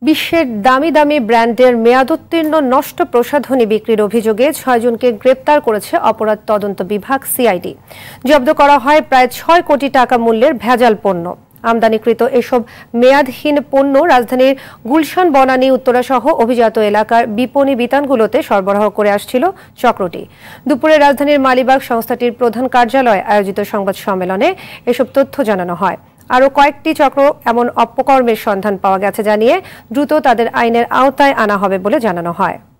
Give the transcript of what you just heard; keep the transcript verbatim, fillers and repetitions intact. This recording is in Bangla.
বিশ্বের দামি দামি ব্র্যান্ডের মেয়াদোত্তীর্ণ নষ্ট প্রসাধনী বিক্রির অভিযোগে ছয়জনকে গ্রেপ্তার করেছে অপরাধ তদন্ত বিভাগ সিআইডি। জব্দ করা হয় প্রায় ছয় কোটি টাকা মূল্যের ভেজাল পণ্য। আমদানিকৃত এসব মেয়াদহীন পণ্য রাজধানীর গুলশান বনানী উত্তরা সহ অভিজাত এলাকার বিপণী বিতানগুলোতে সরবরাহ করে আসছিল চক্রটি। দুপুরে রাজধানীর মালিবাগ সংস্থাটির প্রধান কার্যালয়ে আয়োজিত সংবাদ সম্মেলনে এসব তথ্য জানানো হয়। আরও কয়েকটি চক্র এমন অপকর্মের সন্ধান পাওয়া গেছে জানিয়ে দ্রুত তাদের আইনের আওতায় আনা হবে বলে জানানো হয়।